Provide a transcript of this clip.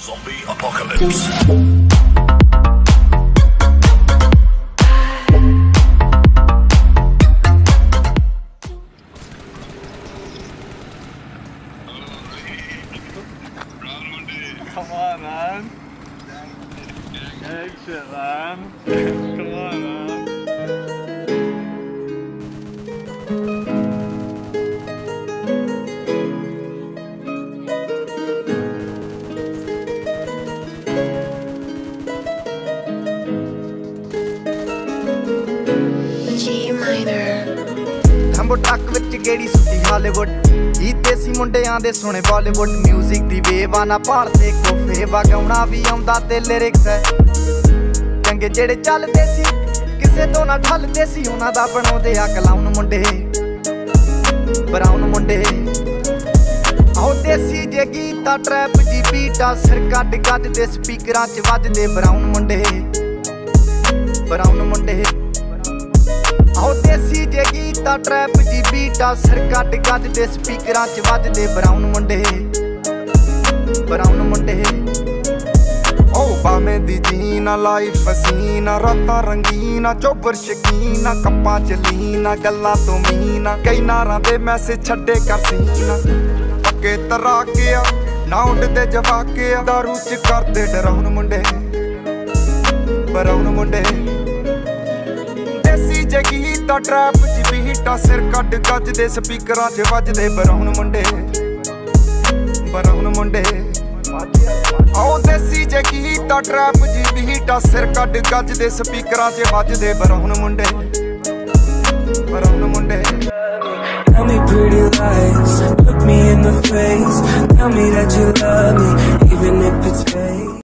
Zombie apocalypse. Come on, man. Gang shit, man. Come on, man. Rambo truck विच गेड़ी सुट्टी Hollywood जी देसी मुंडियां दे सोने बॉलीवुड म्यूजिक दी वेव आना भालदे कोफे वगाउणा भी आउंदा ते लिरिक्स है चंगे जेड़े चलदे सी किसे तो ना ठलदे सी उन्हां दा बनाउंदे आ क्लाउन मुंडे ब्राउन मुंडे आओ देसी जे गीता ट्रैप जी बीटा सिर कट गजदे स्पीकरां च वजदे ब्राउन मुंडे आओ देसी जे गीता ट्रैप जी बीटा सिर कट गजदे स्पीकरां च वजदे ब्राउन मुंडे ओ बामे दी जीना लाइफ हसीना रातां रंगीना चोबर शकीना कप्पां च लीना गल्लां तो मीना कई नारां दे मैसेज छड्डे कर सीना पक्के तराके ना उडदे जवाके दारू च करदे डराउन मुंडे ब्राउन मुंडे जे गीता ट्रैप जी बीटा सिर कट गजदे स्पीकरां च वजदे ब्राउन मुंडे आओ देसी जे गीता ट्रैप जी बीटा सिर कट गजदे स्पीकरां च वजदे ब्राउन मुंडे Tell me pretty lies, look me in the face. Tell me that you love me, even